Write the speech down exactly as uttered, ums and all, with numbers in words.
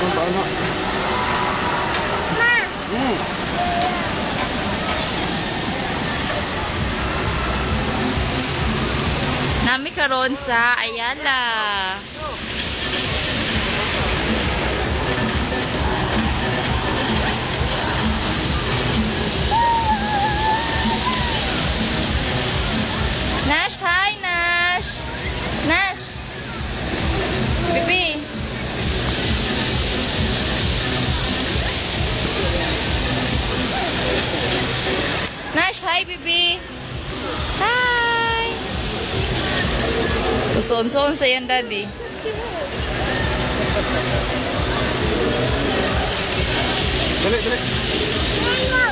ano? Ma! Hmm. Nami karon sa Ayala. Nash, hi Nash. Nash. Bibi. Nash, hi Bibi. Hi. Uson-son sa yan, Daddy. Dali, dali.